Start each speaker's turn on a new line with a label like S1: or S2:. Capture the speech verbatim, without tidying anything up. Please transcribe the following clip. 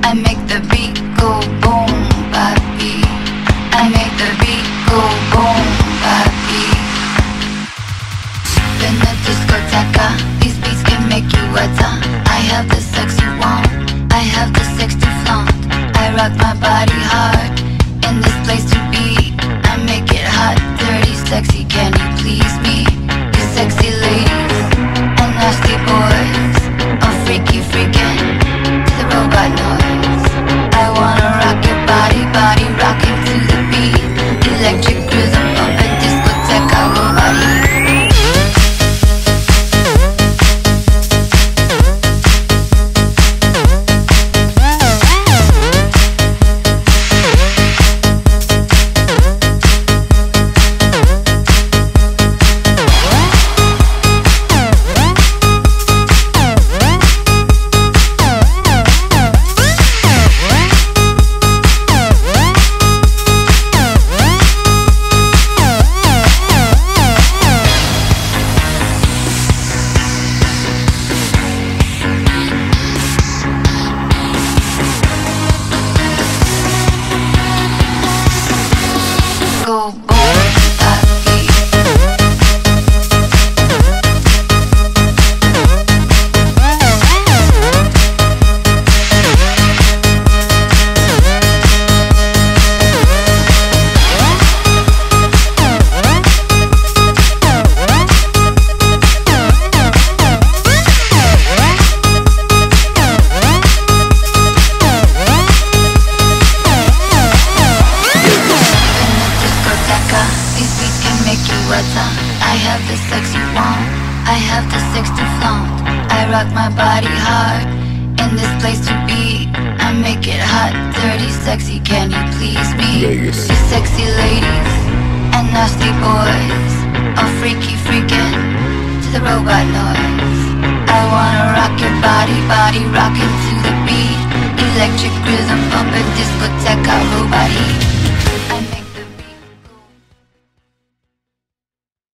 S1: I make the beat go boom, papi. I make the beat go boom, papi. In the discoteca, these beats can make you wetter. I have the sex you want, I have the sex to flaunt. I rock my body hard, in this place to be. I make it hot, dirty, sexy, can you please me? You sexy ladies, and nasty boys, all freaky freaking to the robot noise. I wanna rock your body, body rocking to the beat. Electric rhythm pumping, discoteca robot heat. Go boom, papi. I have the sex you want, I have the sex to flaunt. I rock my body hard, in this place to be. I make it hot, dirty, sexy, can you please me?
S2: Vegas.
S1: You sexy ladies, and nasty boys, all freaky freaking to the robot noise. I wanna rock your body, body rocking to the beat. Electric rhythm pumping, discoteca robot heat.